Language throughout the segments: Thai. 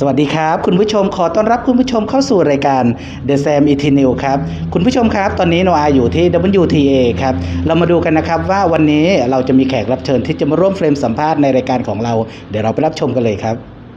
สวัสดีครับคุณผู้ชมขอต้อนรับคุณผู้ชมเข้าสู่รายการ The Sam Eternal ครับคุณผู้ชมครับตอนนี้โนอาอยู่ที่ WTA ครับเรามาดูกันนะครับว่าวันนี้เราจะมีแขกรับเชิญที่จะมาร่วมเฟรมสัมภาษณ์ในรายการของเราเดี๋ยวเราไปรับชมกันเลยครับ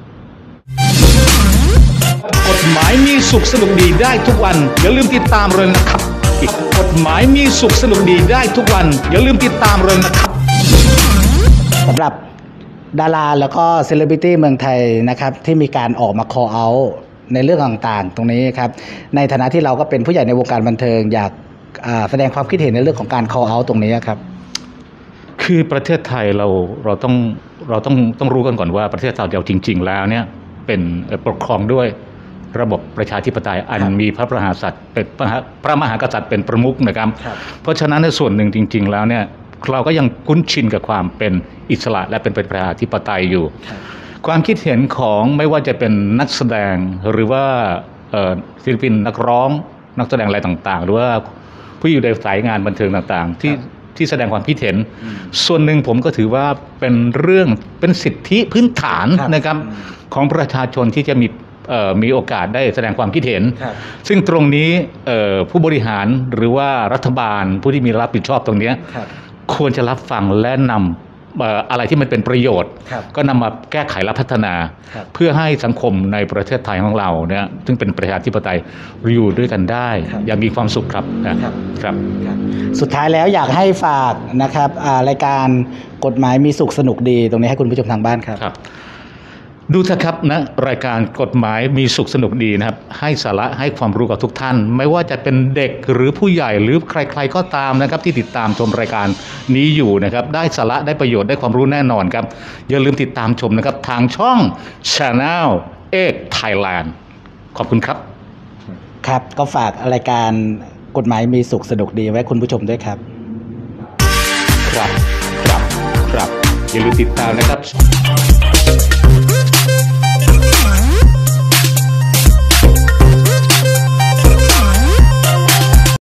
กฎหมายมีสุขสนุกดีได้ทุกวันอย่าลืมติดตามเลยนะครับกฎหมายมีสุขสนุกดีได้ทุกวันอย่าลืมติดตามเลยนะครับสำหรับดาราแล้วก็เซเลบริตี้เมืองไทยนะครับที่มีการออกมา call out ในเรื่องต่างๆตรงนี้ครับในฐานะที่เราก็เป็นผู้ใหญ่ในวงการบันเทิงอยากแสดงความคิดเห็นในเรื่องของการ call out ตรงนี้ครับคือประเทศไทยเราต้องรู้กันก่อนว่าประเทศไทยเราจริงๆแล้วเนี่ยเป็นปกครองด้วยระบบประชาธิปไตยอันมีพระมหากษัตริย์เป็นพระมหากษัตริย์เป็นประมุขนะครับเพราะฉะนั้นในส่วนหนึ่งจริงๆแล้วเนี่ยเราก็ยังคุ้นชินกับความเป็นอิสระและเป็นประชาธิปไตยอยู่ความคิดเห็นของไม่ว่าจะเป็นนักแสดงหรือว่าศิลปินนักร้องนักแสดงอะไรต่างๆหรือว่าผู้อยู่ในสายงานบันเทิงต่างๆที่แสดงความคิดเห็นส่วนหนึ่งผมก็ถือว่าเป็นสิทธิพื้นฐานนะครับของประชาชนที่จะมีโอกาสได้แสดงความคิดเห็นซึ่งตรงนี้ผู้บริหารหรือว่ารัฐบาลผู้ที่มีรับผิดชอบตรงนี้ควรจะรับฟังและนำอะไรที่มันเป็นประโยชน์ก็นำมาแก้ไขและพัฒนาเพื่อให้สังคมในประเทศไทยของเราเนี่ยซึ่งเป็นประชาธิปไตยอยู่ด้วยกันได้อย่างมีความสุขครับครับสุดท้ายแล้วอยากให้ฝากนะครับรายการกฎหมายมีสุขสนุกดีตรงนี้ให้คุณผู้ชมทางบ้านครับดูเถอะครับนะรายการกฎหมายมีสุขสนุกดีนะครับให้สาระให้ความรู้กับทุกท่านไม่ว่าจะเป็นเด็กหรือผู้ใหญ่หรือใครๆก็ตามนะครับที่ติดตามชมรายการนี้อยู่นะครับได้สาระได้ประโยชน์ได้ความรู้แน่นอนครับอย่าลืมติดตามชมนะครับทางช่อง Channel 8 Thailand ขอบคุณครับครับก็ฝากรายการกฎหมายมีสุขสนุกดีไว้คุณผู้ชมด้วยครับครับอย่าลืมติดตามนะครับ